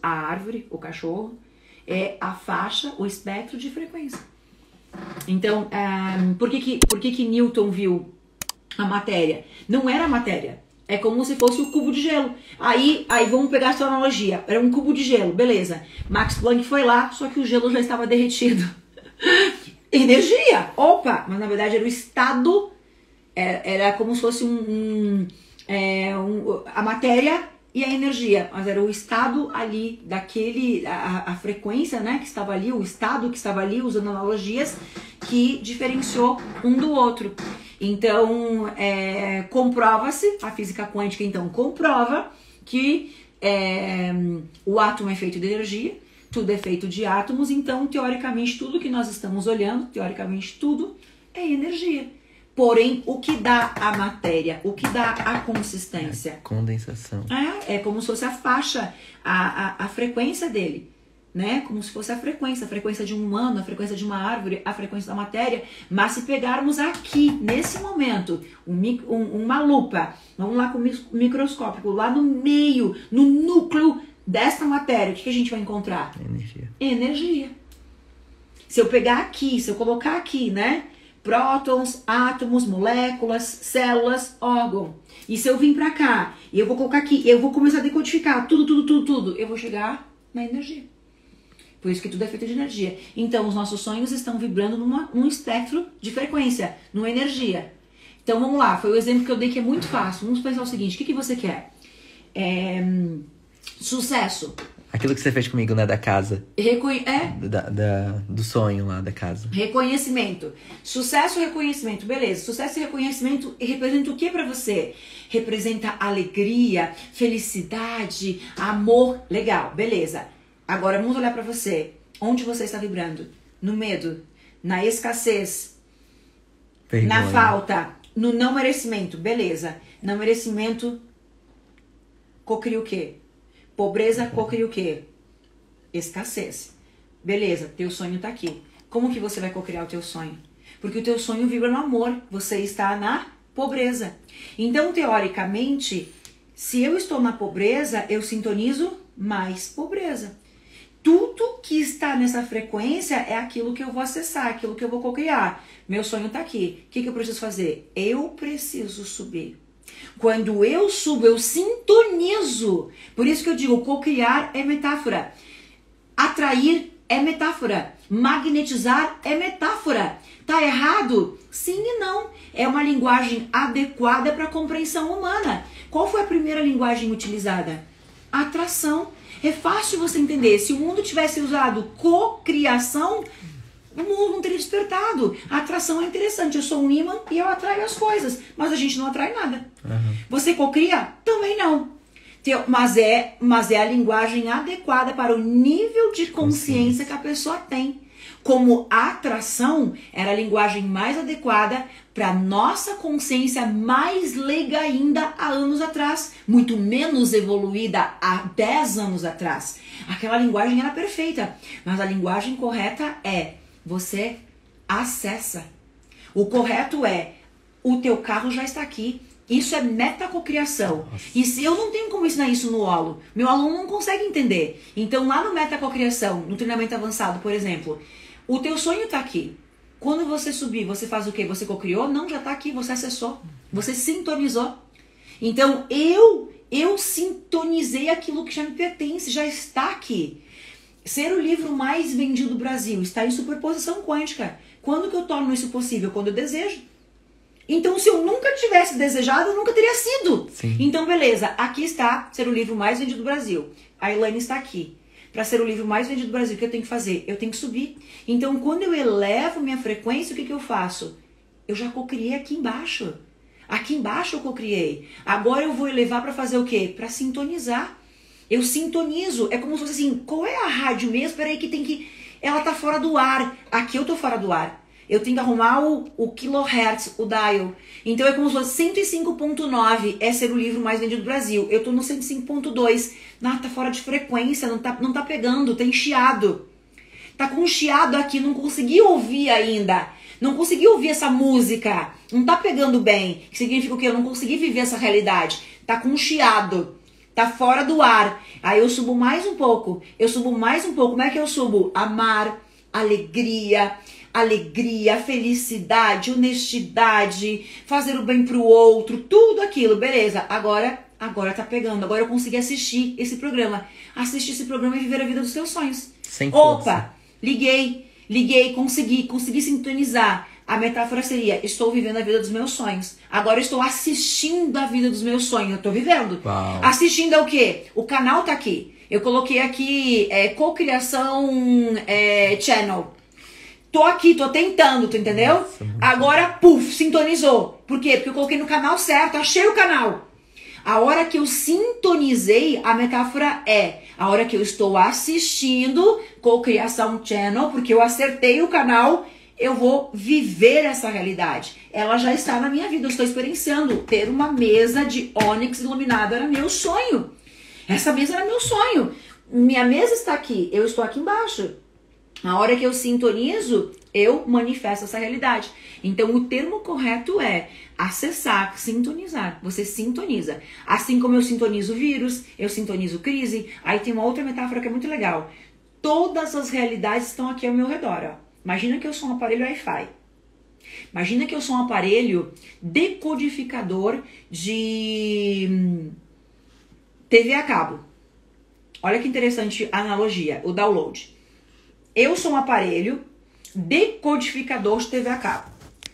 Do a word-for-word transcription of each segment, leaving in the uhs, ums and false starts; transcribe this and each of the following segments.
a árvore, o cachorro, é a faixa, o espectro de frequência. Então, um, por, que, que, por que, que Newton viu a matéria? Não era matéria. É como se fosse o cubo de gelo. Aí, aí vamos pegar essa analogia. Era um cubo de gelo, beleza. Max Planck foi lá, só que o gelo já estava derretido. Energia! Opa! Mas na verdade era o estado, era, era como se fosse um, um, é, um, a matéria e a energia. Mas era o estado ali, daquele, a, a frequência, né, que estava ali, o estado que estava ali, usando analogias, que diferenciou um do outro. Então, é, comprova-se, a física quântica então comprova que é, o átomo é feito de energia, tudo é feito de átomos, então, teoricamente, tudo que nós estamos olhando, teoricamente, tudo é energia. Porém, o que dá a matéria, o que dá a consistência? É condensação. É, é como se fosse a faixa, a, a, a frequência dele. Né? Como se fosse a frequência, a frequência de um humano, a frequência de uma árvore, a frequência da matéria. Mas se pegarmos aqui, nesse momento, um, um, uma lupa, vamos lá com o microscópio, lá no meio, no núcleo desta matéria, o que, que a gente vai encontrar? Energia. Energia. Se eu pegar aqui, se eu colocar aqui, né? Prótons, átomos, moléculas, células, órgão. E se eu vir pra cá, e eu vou colocar aqui, eu vou começar a decodificar tudo, tudo, tudo, tudo, eu vou chegar na energia. Por isso que tudo é feito de energia. Então, os nossos sonhos estão vibrando numa, num espectro de frequência, numa energia. Então, vamos lá. Foi o exemplo que eu dei que é muito fácil. Vamos pensar o seguinte. O que, que você quer? É, sucesso. Aquilo que você fez comigo, né, da casa. Reconhe é? Da, da, do sonho lá da casa. Reconhecimento. Sucesso e reconhecimento. Beleza. Sucesso e reconhecimento representa o que pra você? Representa alegria, felicidade, amor. Legal. Beleza. Agora vamos olhar para você. Onde você está vibrando? No medo, na escassez, Vergonha. na falta, no não merecimento. Beleza. Não merecimento cocria o quê? Pobreza cocria o quê? Escassez. Beleza, teu sonho tá aqui. Como que você vai cocriar o teu sonho? Porque o teu sonho vibra no amor. Você está na pobreza. Então, teoricamente, se eu estou na pobreza, eu sintonizo mais pobreza. Tudo que está nessa frequência é aquilo que eu vou acessar, aquilo que eu vou cocriar. Meu sonho está aqui. O que, que eu preciso fazer? Eu preciso subir. Quando eu subo, eu sintonizo. Por isso que eu digo, cocriar é metáfora. Atrair é metáfora. Magnetizar é metáfora. Tá errado? Sim e não. É uma linguagem adequada para a compreensão humana. Qual foi a primeira linguagem utilizada? Atração. É fácil você entender. Se o mundo tivesse usado cocriação, o mundo não teria despertado. A atração é interessante. Eu sou um imã e eu atraio as coisas. Mas a gente não atrai nada. Uhum. Você cocria? Também não. Mas é, mas é a linguagem adequada para o nível de consciência que a pessoa tem. Como atração era a linguagem mais adequada para nossa consciência mais leiga ainda há anos atrás, muito menos evoluída há dez anos atrás. Aquela linguagem era perfeita, mas a linguagem correta é você acessa. O correto é o teu carro já está aqui. Isso é metacocriação. E se eu não tenho como ensinar isso no holo, meu aluno não consegue entender. Então lá no metacocriação, no treinamento avançado, por exemplo, o teu sonho está aqui. Quando você subir, você faz o quê? Você cocriou? Não, já está aqui, você acessou. Você sintonizou. Então eu, eu sintonizei aquilo que já me pertence, já está aqui. Ser o livro mais vendido do Brasil está em superposição quântica. Quando que eu torno isso possível? Quando eu desejo. Então, se eu nunca tivesse desejado, eu nunca teria sido. Sim. Então, beleza. Aqui está ser o livro mais vendido do Brasil. A Elaine está aqui. Para ser o livro mais vendido do Brasil, o que eu tenho que fazer? Eu tenho que subir. Então, quando eu elevo minha frequência, o que, que eu faço? Eu já cocriei aqui embaixo. Aqui embaixo eu cocriei. Agora eu vou elevar para fazer o quê? Para sintonizar. Eu sintonizo. É como se fosse assim, qual é a rádio mesmo? Peraí que tem que... Ela tá fora do ar. Aqui eu tô fora do ar. Eu tenho que arrumar o, o kilohertz, o dial. Então é como se fosse cento e cinco ponto nove é ser o livro mais vendido do Brasil. Eu tô no cento e cinco ponto dois. Ah, tá fora de frequência, não tá, não tá pegando, tá enchiado. Tá com um chiado aqui, não consegui ouvir ainda. Não consegui ouvir essa música. Não tá pegando bem. Que significa o quê? Eu não consegui viver essa realidade. Tá com um chiado. tá fora do ar. Aí eu subo mais um pouco, eu subo mais um pouco. Como é que eu subo? Amar, alegria, alegria, felicidade, honestidade, fazer o bem pro outro, tudo aquilo, beleza. Agora, agora tá pegando, agora eu consegui assistir esse programa. Assistir esse programa e viver a vida dos seus sonhos. Sem Opa, força. liguei, liguei, consegui, consegui sintonizar. A metáfora seria, estou vivendo a vida dos meus sonhos. Agora eu estou assistindo a vida dos meus sonhos. Eu tô vivendo. Uau. Assistindo é o quê? O canal tá aqui. Eu coloquei aqui é, Cocriação é, Channel. Tô aqui, tô tentando, tu entendeu? Nossa, muito Agora, puf, sintonizou. Por quê? Porque eu coloquei no canal certo, achei o canal. A hora que eu sintonizei, a metáfora é a hora que eu estou assistindo Cocriação Channel, porque eu acertei o canal, eu vou viver essa realidade. Ela já está na minha vida, eu estou experienciando. Ter uma mesa de ônix iluminada era meu sonho. Essa mesa era meu sonho. Minha mesa está aqui, eu estou aqui embaixo. A hora que eu sintonizo, eu manifesto essa realidade. Então, o termo correto é acessar, sintonizar. Você sintoniza. Assim como eu sintonizo vírus, eu sintonizo crise. Aí tem uma outra metáfora que é muito legal. Todas as realidades estão aqui ao meu redor, ó. Imagina que eu sou um aparelho Wi-Fi. Imagina que eu sou um aparelho decodificador de T V a cabo. Olha que interessante a analogia, o download. Eu sou um aparelho decodificador de T V a cabo.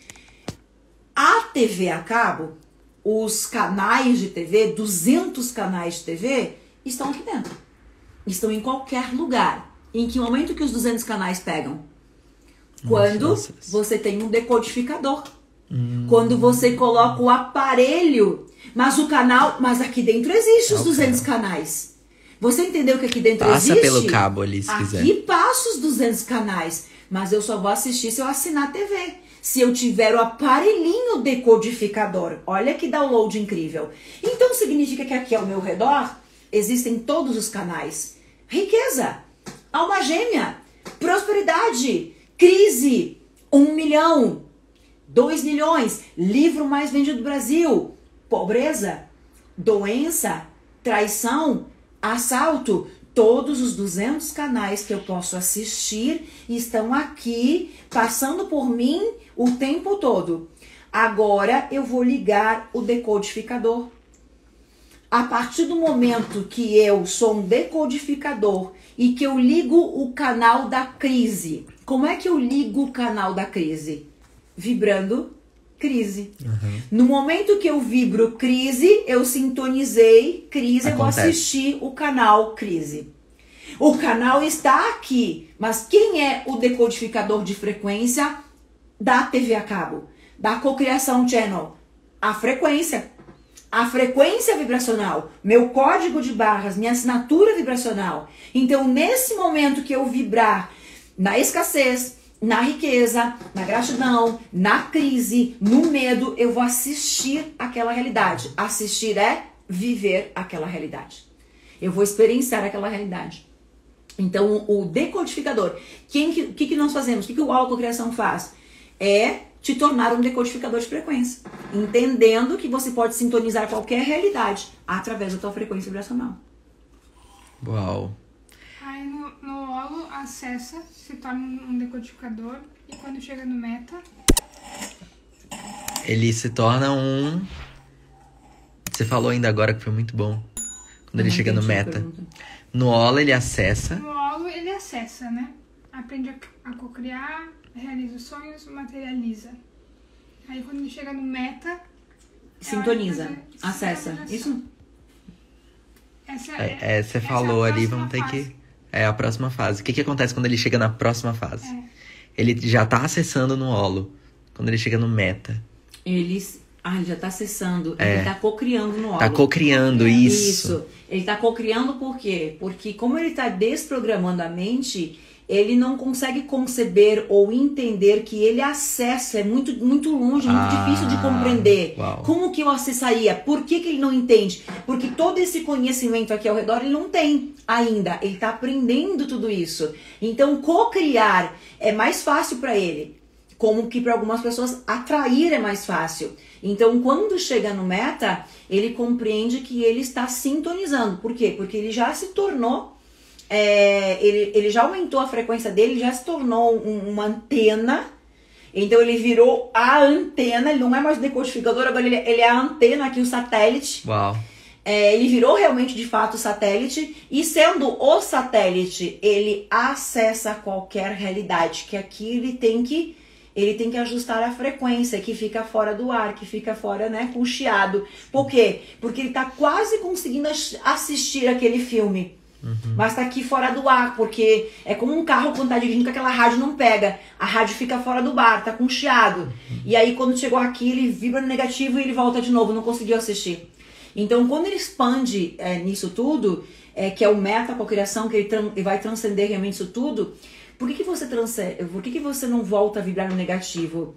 A T V a cabo, os canais de T V, duzentos canais de T V, estão aqui dentro. Estão em qualquer lugar. Em que momento que os duzentos canais pegam? Quando Nossa. você tem um decodificador. Hum. Quando você coloca o aparelho, mas o canal, mas aqui dentro existe os Okay. duzentos canais. Você entendeu que aqui dentro Passa existe? pelo cabo ali, se aqui quiser. Aqui passa os duzentos canais, mas eu só vou assistir se eu assinar a T V. Se eu tiver o aparelhinho decodificador. Olha que download incrível. Então significa que aqui ao meu redor existem todos os canais. Riqueza, alma gêmea, prosperidade, crise, um milhão, dois milhões, livro mais vendido do Brasil, pobreza, doença, traição, assalto. Todos os duzentos canais que eu posso assistir estão aqui, passando por mim o tempo todo. Agora eu vou ligar o decodificador. A partir do momento que eu sou um decodificador e que eu ligo o canal da crise. Como é que eu ligo o canal da crise? Vibrando crise. Uhum. No momento que eu vibro crise, eu sintonizei crise, eu vou Acontece. assistir o canal crise. O canal está aqui, mas quem é o decodificador de frequência da T V a cabo? Da Cocriação Channel? A frequência. A frequência vibracional, meu código de barras, minha assinatura vibracional. Então, nesse momento que eu vibrar na escassez, na riqueza, na gratidão, na crise, no medo, eu vou assistir aquela realidade. Assistir é viver aquela realidade. Eu vou experienciar aquela realidade. Então, o decodificador, quem que, o que, que nós fazemos? O que, que o Autocriação faz? É te tornar um decodificador de frequência, entendendo que você pode sintonizar qualquer realidade através da tua frequência vibracional. Uau. Aí no, no holo acessa, se torna um decodificador e quando chega no meta... Ele se torna um... Você falou ainda agora que foi muito bom. Quando ele Não chega no entendi a meta. pergunta. No holo ele acessa. No holo ele acessa, né? Aprende a, a cocriar, realiza os sonhos, materializa. Aí quando ele chega no meta... Sintoniza, é hora de fazer acessa. sinalização. Isso? Essa É, é, você essa falou é a ali, próxima vamos ter fase. que... É a próxima fase. O que, que acontece quando ele chega na próxima fase? É. Ele já tá acessando no holo. Quando ele chega no meta. Ele, ah, ele já está acessando. É. Ele está cocriando no holo. Tá cocriando isso. Isso. Ele está cocriando por quê? Porque como ele está desprogramando a mente, ele não consegue conceber ou entender que ele acessa. É muito, muito longe, muito Ah, difícil de compreender. uau. Como que eu acessaria? Por que, que ele não entende? Porque todo esse conhecimento aqui ao redor ele não tem ainda. Ele está aprendendo tudo isso. Então, cocriar é mais fácil para ele. como que para algumas pessoas atrair é mais fácil. Então, quando chega no meta, ele compreende que ele está sintonizando. Por quê? Porque ele já se tornou, é, ele, ele já aumentou a frequência dele, já se tornou um, uma antena. Então, ele virou a antena, ele não é mais o decodificador, agora ele, ele é a antena aqui, o satélite. Uau. É, ele virou realmente, de fato, satélite. E sendo o satélite, ele acessa qualquer realidade. Que aqui ele tem que... Ele tem que ajustar a frequência, que fica fora do ar, que fica fora, né, com chiado. Por quê? Porque ele tá quase conseguindo assistir aquele filme. Uhum. Mas tá aqui fora do ar, porque é como um carro quando tá dirigindo que aquela rádio não pega. A rádio fica fora do bar, tá com chiado. Uhum. E aí quando chegou aqui, ele vibra no negativo e ele volta de novo, não conseguiu assistir. Então quando ele expande é, nisso tudo, é, que é o meta-cocriação, que ele, ele vai transcender realmente isso tudo... Por que, que você transcende, por que, que você não volta a vibrar no negativo?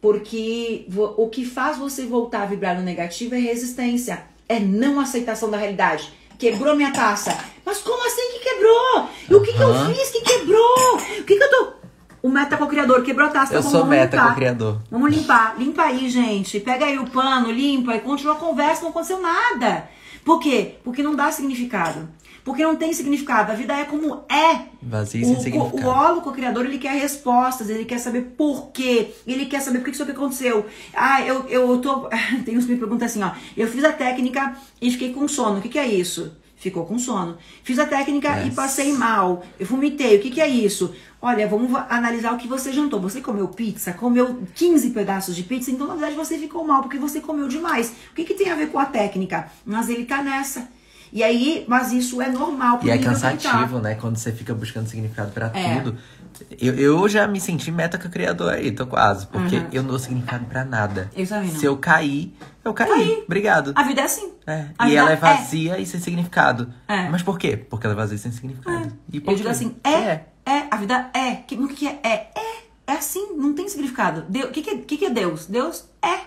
Porque o que faz você voltar a vibrar no negativo é resistência, é não aceitação da realidade. Quebrou minha taça. Mas como assim que quebrou? E o que, que eu fiz que quebrou? O que, que eu tô... O meta-cocriador quebrou a taça. Eu então, sou vamos meta-cocriador. limpar. Vamos limpar. Limpa aí, gente. Pega aí o pano, limpa e continua a conversa, não aconteceu nada. Por quê? Porque não dá significado. Porque não tem significado. A vida é como é. Vazio sem significado. O holo co-criador, ele quer respostas, ele quer saber por quê. Ele quer saber por que isso aqui aconteceu. Ah, eu, eu tô... Tem uns que me perguntam assim, ó. Eu fiz a técnica e fiquei com sono. O que que é isso? Ficou com sono. Fiz a técnica yes. e passei mal. Eu vomitei. O que que é isso? Olha, vamos analisar o que você jantou. Você comeu pizza? Comeu quinze pedaços de pizza? Então, na verdade, você ficou mal porque você comeu demais. O que que tem a ver com a técnica? Mas ele tá nessa. E aí, mas isso é normal. E é cansativo, né? Quando você fica buscando significado pra é. tudo. Eu, eu já me senti meta-criador aí, tô quase. Porque uhum. eu não dou significado pra nada. Eu também não. Se eu cair, eu caí. Caí. Obrigado. A vida é assim. É. E ela é vazia é. e sem significado. É. Mas por quê? Porque ela é vazia e sem significado. É. E por eu digo assim, é, é, é, a vida é. O que, que, que é? É, é. É assim, não tem significado. O que, que, que, que é Deus? Deus é.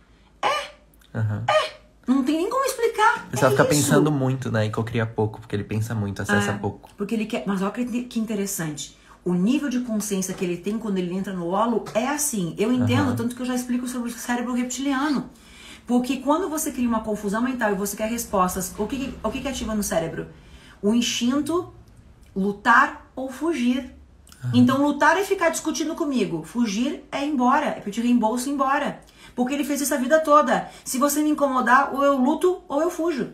É. Uhum. É. Não tem nem como explicar. O pessoal é fica isso. pensando muito, né? E cocria pouco, porque ele pensa muito, acessa ah, pouco. Porque ele quer. Mas olha que interessante. O nível de consciência que ele tem quando ele entra no holo é assim. Eu entendo, uhum. tanto que eu já explico sobre o cérebro reptiliano. Porque quando você cria uma confusão mental e você quer respostas, o que, o que, que ativa no cérebro? O instinto, lutar ou fugir. Uhum. Então, lutar é ficar discutindo comigo. Fugir é ir embora, é pedir reembolso e ir embora. Porque ele fez isso a vida toda. Se você me incomodar, ou eu luto ou eu fujo.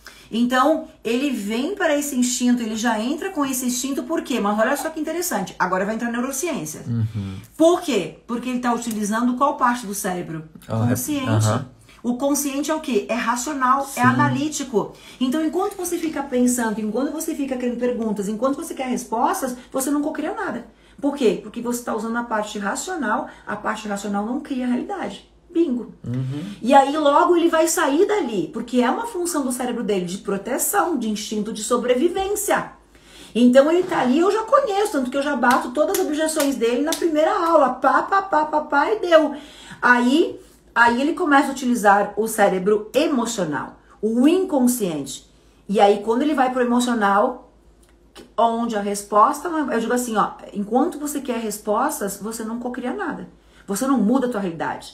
Então, ele vem para esse instinto, ele já entra com esse instinto, por quê? Mas olha só que interessante, agora vai entrar neurociência. Uhum. Por quê? Porque ele está utilizando qual parte do cérebro? Oh, consciente. Uhum. O consciente é o quê? É racional, Sim. é analítico. Então, enquanto você fica pensando, enquanto você fica querendo perguntas, enquanto você quer respostas, você não cocria nada. Por quê? Porque você está usando a parte racional, a parte racional não cria a realidade. Bingo. Uhum. E aí logo ele vai sair dali, porque é uma função do cérebro dele de proteção, de instinto de sobrevivência. Então ele tá ali, eu já conheço, tanto que eu já bato todas as objeções dele na primeira aula, pá, pá, pá, pá, pá, e deu. Aí, aí ele começa a utilizar o cérebro emocional, o inconsciente. E aí quando ele vai pro emocional, onde a resposta, eu digo assim, ó, enquanto você quer respostas, você não cocria nada. Você não muda a tua realidade.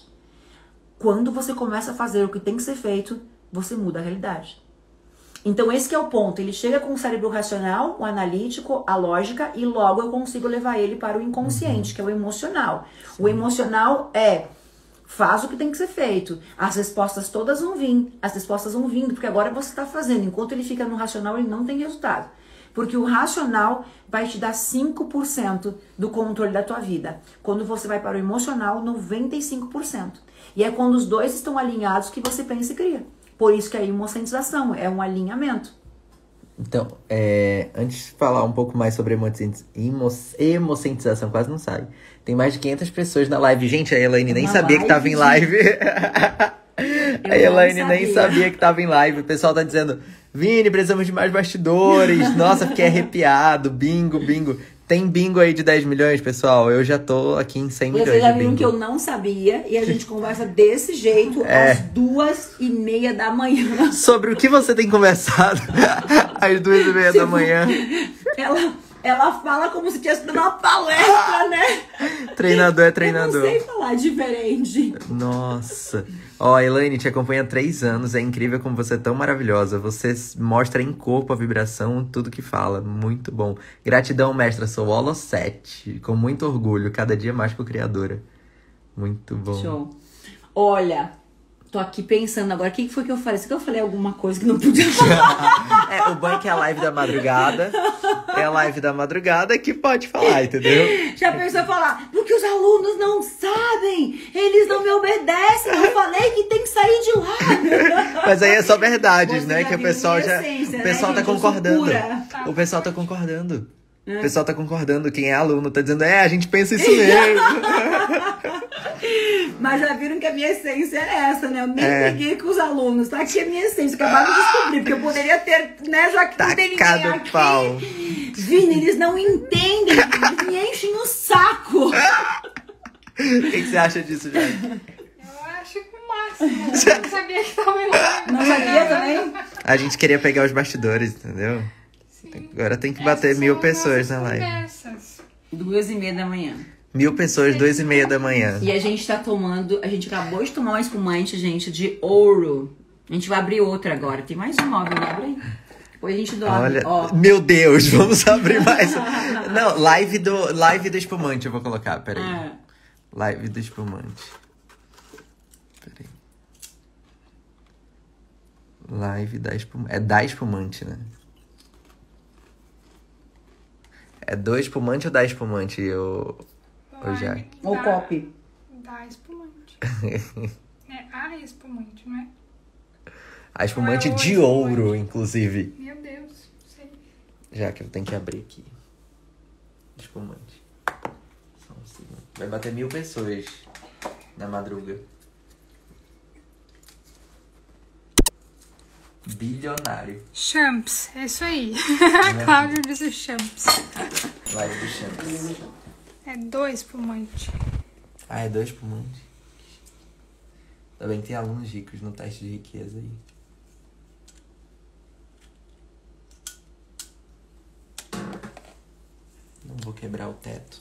Quando você começa a fazer o que tem que ser feito, você muda a realidade. Então esse que é o ponto. Ele chega com o cérebro racional, o analítico, a lógica, e logo eu consigo levar ele para o inconsciente, uhum. que é o emocional. Sim. O emocional é, faz o que tem que ser feito. As respostas todas vão vir. As respostas vão vindo, porque agora você está fazendo. Enquanto ele fica no racional, ele não tem resultado. Porque o racional vai te dar cinco por cento do controle da tua vida. Quando você vai para o emocional, noventa e cinco por cento. E é quando os dois estão alinhados que você pensa e cria. Por isso que é a hemocentização, é um alinhamento. Então, é, antes de falar um pouco mais sobre hemocentização, quase não sai. Tem mais de quinhentas pessoas na live. Gente, a Elaine nem sabia que tava em live. A Elaine nem sabia que tava em live. O pessoal tá dizendo, Vini, precisamos de mais bastidores. Nossa, fiquei arrepiado. Bingo, bingo. Tem bingo aí de dez milhões, pessoal? Eu já tô aqui em cem milhões de bingo. Vocês já viram que eu não sabia e a gente conversa desse jeito é. às duas e meia da manhã. Sobre o que você tem conversado às duas e meia tipo, da manhã? Ela, Ela fala como se estivesse dando uma palestra, né? Treinador é treinador. Eu não sei falar diferente. Nossa. Ó, Elaine, te acompanha há três anos. É incrível como você é tão maravilhosa. Você mostra em corpo a vibração, tudo que fala. Muito bom. Gratidão, mestra. Sou Holo sete. Com muito orgulho. Cada dia mais co-criadora. Muito bom. Show. Olha, tô aqui pensando agora. O que foi que eu falei? Será que eu falei alguma coisa que não podia falar? É, o bom é que é a live da madrugada. É a live da madrugada que pode falar, entendeu? Já pensou em falar? Porque os alunos não sabem. Eles não me obedecem. Eu falei que tem que sair de lá. Mas aí é só verdades, Você né? já Que o viu pessoal minha já. essência, O pessoal né, tá gente? Eu sou concordando. pura. O pessoal tá concordando. O pessoal tá concordando. Quem é aluno tá dizendo, é, a gente pensa isso mesmo. Mas já viram que a minha essência é essa, né? Eu nem É. peguei com os alunos, tá? Aqui é a minha essência. Acabaram de descobrir, porque eu poderia ter, né? Já que não tem ninguém Tacado aqui. pau. Vini, eles não entendem. Eles me enchem o saco. O que, que você acha disso, já? Eu acho que o máximo. Eu não sabia que tava lá. Não sabia também? A gente queria pegar os bastidores, entendeu? Sim. Agora tem que bater Essas mil são pessoas nossas na live. conversas. Duas e meia da manhã. Mil pessoas, duas e meia da manhã. E a gente tá tomando... A gente acabou de tomar uma espumante, gente, de ouro. A gente vai abrir outra agora. Tem mais uma, ó, vamos abrir. Depois a gente dorme. Olha, Ó. meu Deus, vamos abrir mais. Não, live do, live do espumante eu vou colocar, peraí. Ah. Live do espumante. Peraí. Live da espumante. É da espumante, né? É do espumante ou da espumante, eu... Ô, Jaque. Ou Da- copy. Da espumante. É a espumante, não é? A espumante Ah, o de espumante. ouro, inclusive. Meu Deus, sei. Já que eu tenho que abrir aqui. Espumante. Só um segundo. Vai bater mil pessoas na madruga. Bilionário. Champs, é isso aí. A Cláudia disse champs. Live do Champs. É do espumante. Ah, é dois espumantes. Também tem alunos ricos no teste de riqueza aí. Não vou quebrar o teto.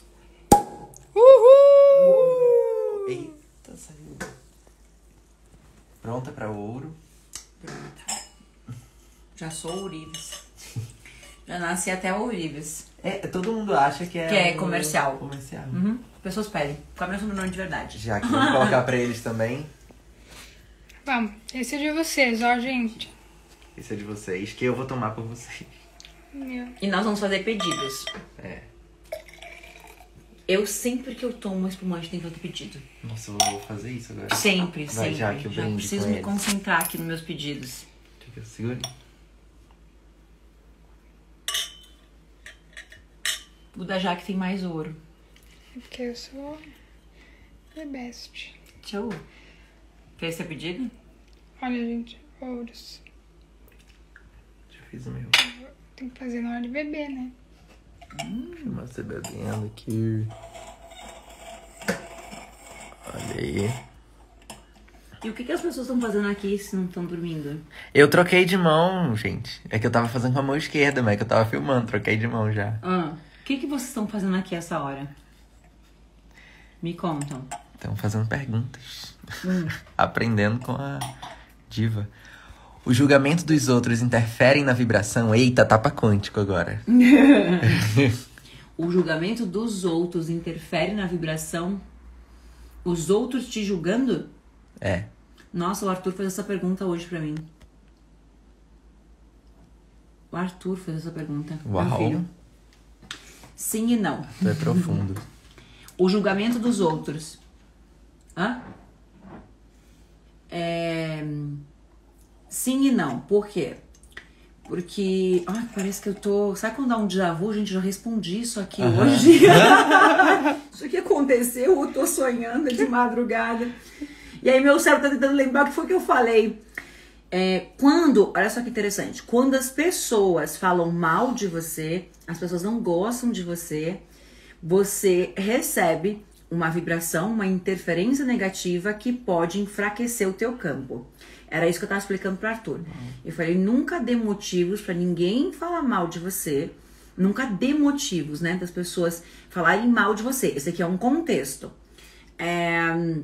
Uhul! Eita, saiu. Pronta pra ouro. Já sou ourives. Já nasci até ourives. É, todo mundo acha que é... Que é um- comercial. Comercial. Uhum. Pessoas pedem. Qual é o meu nome de verdade? Já que vamos colocar pra eles também. Vamos, esse é de vocês, ó, gente. Esse é de vocês, que eu vou tomar por vocês. Meu. E nós vamos fazer pedidos. É. Eu sempre que eu tomo espumante tenho que fazer pedido. Nossa, eu vou fazer isso agora. Sempre, Vai, sempre. já que eu Já brinde preciso com me eles. concentrar aqui nos meus pedidos. Deixa que eu segure. O da Jaque tem mais ouro. Porque eu sou the best. Show. Fez seu pedido? Olha, gente, ouros. Já fiz o meu. Tem que fazer na hora de beber, né? Deixa eu você bebendo aqui. Olha aí. E o que, que as pessoas estão fazendo aqui se não estão dormindo? Eu troquei de mão, gente. É que eu tava fazendo com a mão esquerda, mas é que eu tava filmando. Troquei de mão já. Ah, o que, que vocês estão fazendo aqui essa hora? Me contam. Estão fazendo perguntas. Hum. Aprendendo com a diva. O julgamento dos outros interferem na vibração? Eita, tapa quântico agora. O julgamento dos outros interfere na vibração? Os outros te julgando? É. Nossa, o Arthur fez essa pergunta hoje pra mim. O Arthur fez essa pergunta. Meu Uau. filho. Sim e não. Tu é profundo. O julgamento dos outros. Hã? É... Sim e não. Por quê? Porque... Ai, parece que eu tô... Sabe quando dá um déjà vu? Gente, já respondi isso aqui Aham. hoje. Isso aqui aconteceu, eu tô sonhando de madrugada. E aí meu cérebro tá tentando lembrar o que foi que eu falei. É, quando... Olha só que interessante. Quando as pessoas falam mal de você, as pessoas não gostam de você, você recebe uma vibração, uma interferência negativa que pode enfraquecer o teu campo. Era isso que eu tava explicando pro Arthur. Eu falei, nunca dê motivos pra ninguém falar mal de você, Nunca dê motivos, né, das pessoas falarem mal de você. Esse aqui é um contexto. É,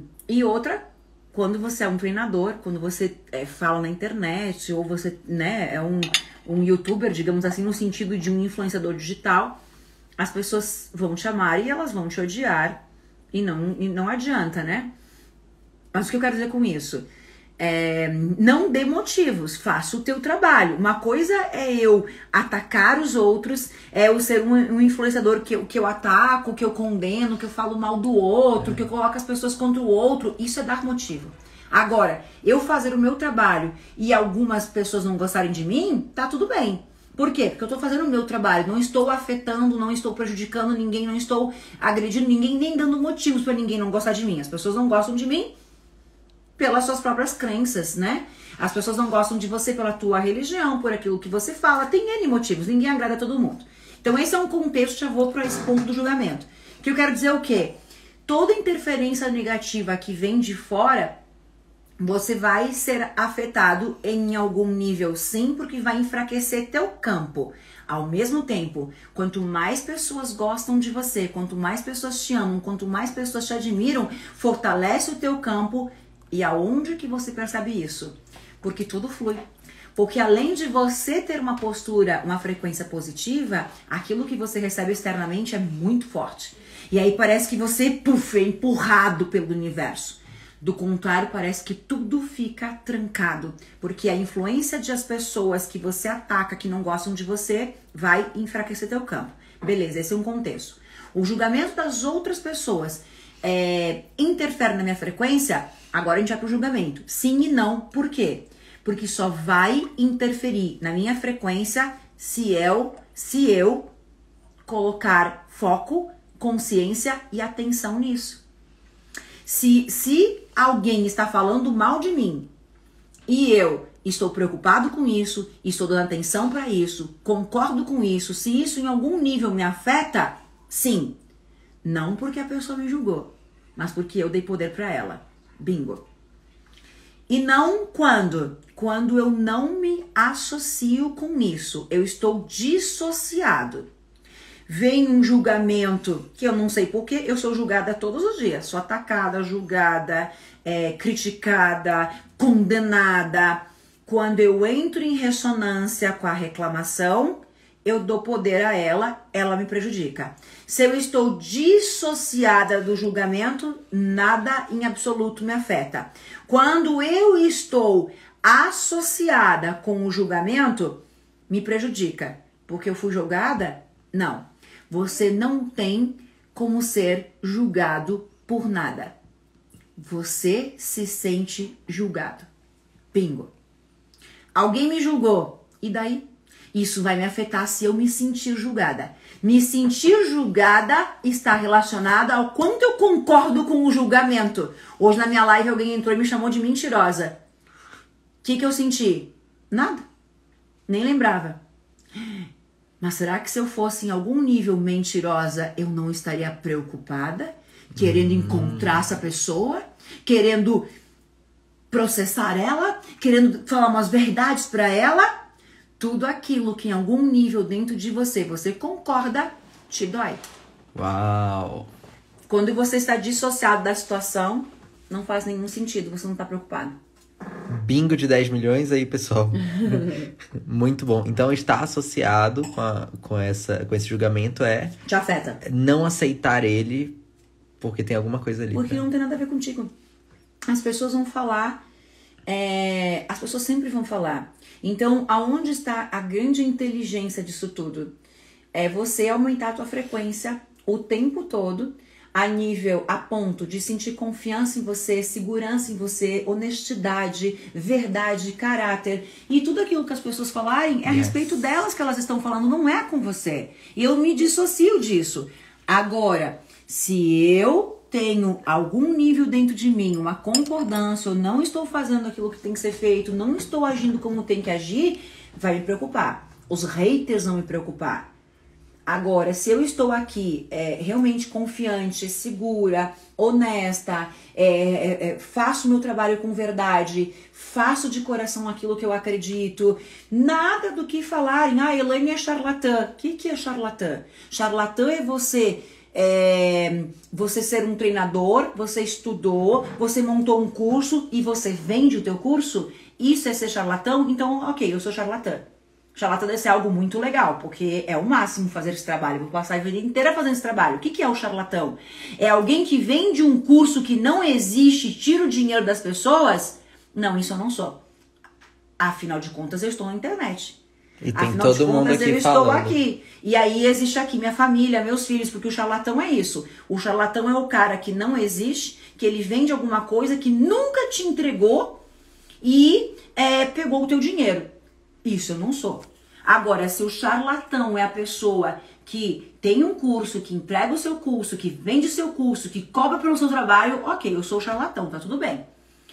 e outra, quando você é um treinador, quando você é, fala na internet, ou você, né, é um, um youtuber, digamos assim, no sentido de um influenciador digital, as pessoas vão te amar e elas vão te odiar. E não, e não adianta, né? Mas o que eu quero dizer com isso? É, não dê motivos, faça o teu trabalho. Uma coisa é eu atacar os outros, é eu ser um, um influenciador que, que eu ataco, que eu condeno, que eu falo mal do outro, que eu coloco as pessoas contra o outro. Isso é dar motivo. Agora, eu fazer o meu trabalho e algumas pessoas não gostarem de mim, tá tudo bem. Por quê? Porque eu tô fazendo o meu trabalho, não estou afetando, não estou prejudicando ninguém, não estou agredindo ninguém, nem dando motivos pra ninguém não gostar de mim. As pessoas não gostam de mim pelas suas próprias crenças, né? As pessoas não gostam de você pela tua religião, por aquilo que você fala. Tem N motivos, ninguém agrada a todo mundo. Então esse é um contexto, já vou para esse ponto do julgamento. Que eu quero dizer é o quê? Toda interferência negativa que vem de fora, você vai ser afetado em algum nível sim, porque vai enfraquecer teu campo. Ao mesmo tempo, quanto mais pessoas gostam de você, quanto mais pessoas te amam, quanto mais pessoas te admiram, fortalece o teu campo. E aonde que você percebe isso? Porque tudo flui. Porque além de você ter uma postura, uma frequência positiva, aquilo que você recebe externamente é muito forte. E aí parece que você, puf, é empurrado pelo universo. Do contrário, parece que tudo fica trancado. Porque a influência das pessoas que você ataca, que não gostam de você, vai enfraquecer teu campo. Beleza, esse é um contexto. O julgamento das outras pessoas é, interfere na minha frequência. Agora a gente vai pro julgamento. Sim e não. Por quê? Porque só vai interferir na minha frequência se eu, se eu colocar foco, consciência e atenção nisso. Se, se alguém está falando mal de mim e eu estou preocupado com isso, estou dando atenção para isso, concordo com isso, se isso em algum nível me afeta, sim. Não porque a pessoa me julgou, mas porque eu dei poder para ela. Bingo. E não quando? Quando eu não me associo com isso. Eu estou dissociado. Vem um julgamento que eu não sei porquê, eu sou julgada todos os dias. Sou atacada, julgada, é, criticada, condenada. Quando eu entro em ressonância com a reclamação, eu dou poder a ela, ela me prejudica. Se eu estou dissociada do julgamento, nada em absoluto me afeta. Quando eu estou associada com o julgamento, me prejudica. Porque eu fui julgada? Não. Você não tem como ser julgado por nada. Você se sente julgado. Bingo. Alguém me julgou. E daí? Isso vai me afetar se eu me sentir julgada. Me sentir julgada está relacionada ao quanto eu concordo com o julgamento. Hoje na minha live alguém entrou e me chamou de mentirosa. O que, que eu senti? Nada. Nem lembrava. Mas será que se eu fosse em algum nível mentirosa, eu não estaria preocupada? Querendo encontrar essa pessoa? Querendo processar ela? Querendo falar umas verdades para ela? Tudo aquilo que em algum nível dentro de você, você concorda, te dói. Uau! Quando você está dissociado da situação, não faz nenhum sentido, você não está preocupado. Bingo de dez milhões aí, pessoal. Muito bom. Então, estar associado com, a, com, essa, com esse julgamento é... Te afeta. Não aceitar ele porque tem alguma coisa ali. Porque né? não tem nada a ver contigo. As pessoas vão falar... É, as pessoas sempre vão falar. Então, aonde está a grande inteligência disso tudo? É você aumentar a tua frequência o tempo todo, a nível, a ponto de sentir confiança em você, segurança em você, honestidade, verdade, caráter. E tudo aquilo que as pessoas falarem é a yes. respeito delas que elas estão falando, não é com você. E eu me dissocio disso. Agora, se eu tenho algum nível dentro de mim, uma concordância, eu não estou fazendo aquilo que tem que ser feito, não estou agindo como tem que agir, vai me preocupar. Os haters vão me preocupar. Agora, se eu estou aqui é, realmente confiante, segura, honesta, é, é, é, faço meu trabalho com verdade, faço de coração aquilo que eu acredito, nada do que falarem, ah, Elaine é charlatã. O que, que é charlatã? Charlatã é você... É, você ser um treinador, você estudou, você montou um curso e você vende o teu curso, isso é ser charlatão? Então, ok, eu sou charlatã. Charlatão deve ser algo muito legal, porque é o máximo fazer esse trabalho. Vou passar a vida inteira fazendo esse trabalho. O que, que é o charlatão? É alguém que vende um curso que não existe, tira o dinheiro das pessoas? Não, isso eu não sou. Afinal de contas, eu estou na internet. E tem Afinal todo de mundo contas, aqui eu falando. estou aqui. E aí existe aqui minha família, meus filhos, porque o charlatão é isso. O charlatão é o cara que não existe, que ele vende alguma coisa que nunca te entregou e é, pegou o teu dinheiro. Isso eu não sou. Agora, se o charlatão é a pessoa que tem um curso, que entrega o seu curso, que vende o seu curso, que cobra pelo seu trabalho, ok, eu sou o charlatão, tá tudo bem.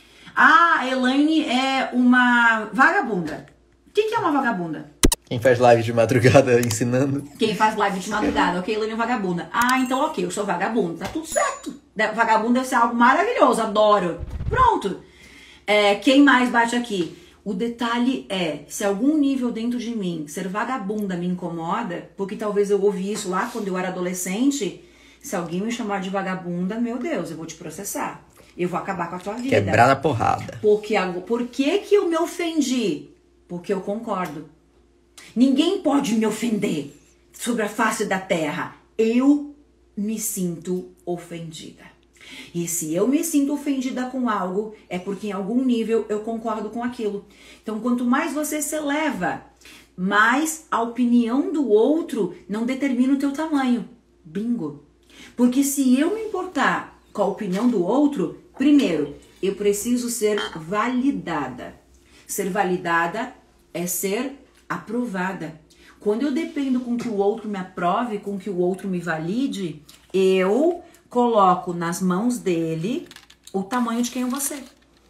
Ah, a Elaine é uma vagabunda. O que, que é uma vagabunda? Quem faz live de madrugada ensinando. Quem faz live de madrugada, ok, Elaine é vagabunda. Ah, então ok, eu sou vagabunda, tá tudo certo. Vagabundo deve ser algo maravilhoso, adoro. Pronto. É, quem mais bate aqui? O detalhe é, se algum nível dentro de mim ser vagabunda me incomoda, porque talvez eu ouvi isso lá quando eu era adolescente, se alguém me chamar de vagabunda, meu Deus, eu vou te processar. Eu vou acabar com a tua vida. Quebrar na porrada. Porque, por que que eu me ofendi? Porque eu concordo. Ninguém pode me ofender sobre a face da terra. Eu me sinto ofendida. E se eu me sinto ofendida com algo, é porque em algum nível eu concordo com aquilo. Então, quanto mais você se eleva, mais a opinião do outro não determina o teu tamanho. Bingo. Porque se eu me importar com a opinião do outro, primeiro, eu preciso ser validada. Ser validada é ser aprovada. Quando eu dependo com que o outro me aprove, com que o outro me valide, eu coloco nas mãos dele o tamanho de quem é você.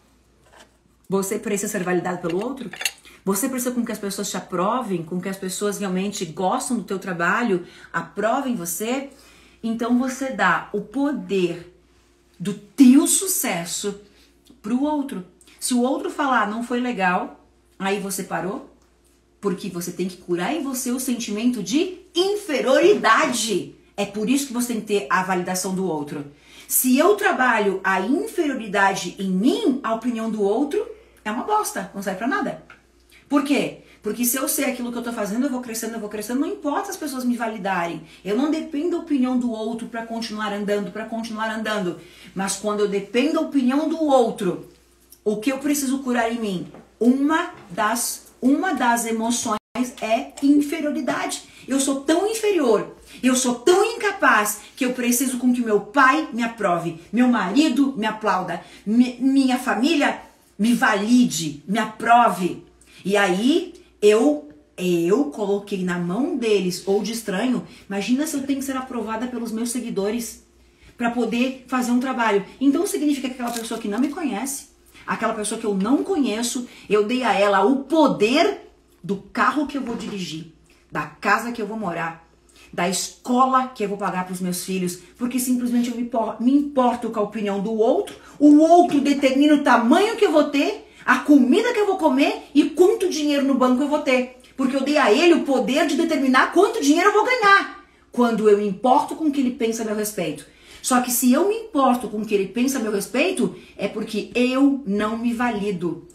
Você precisa ser validado pelo outro? Você precisa com que as pessoas te aprovem, com que as pessoas realmente gostam do teu trabalho, aprovem você? Então você dá o poder do teu sucesso pro outro. Se o outro falar não foi legal, aí você parou, porque você tem que curar em você o sentimento de inferioridade. É por isso que você tem que ter a validação do outro. Se eu trabalho a inferioridade em mim, a opinião do outro é uma bosta, não serve pra nada. Por quê? Porque se eu sei aquilo que eu tô fazendo, eu vou crescendo, eu vou crescendo, não importa as pessoas me validarem. Eu não dependo da opinião do outro pra continuar andando, pra continuar andando. Mas quando eu dependo da opinião do outro, o que eu preciso curar em mim? Uma das, uma das emoções é inferioridade. Eu sou tão inferior, eu sou tão incapaz que eu preciso com que meu pai me aprove, meu marido me aplauda, mi, minha família me valide, me aprove. E aí eu, eu coloquei na mão deles ou de estranho. Imagina se eu tenho que ser aprovada pelos meus seguidores para poder fazer um trabalho. Então significa que aquela pessoa que não me conhece, aquela pessoa que eu não conheço, eu dei a ela o poder do carro que eu vou dirigir, da casa que eu vou morar, da escola que eu vou pagar para os meus filhos, porque simplesmente eu me, me importo com a opinião do outro, o outro determina o tamanho que eu vou ter, a comida que eu vou comer e quanto dinheiro no banco eu vou ter, porque eu dei a ele o poder de determinar quanto dinheiro eu vou ganhar, quando eu me importo com o que ele pensa a meu respeito. Só que se eu me importo com o que ele pensa a meu respeito, é porque eu não me valido,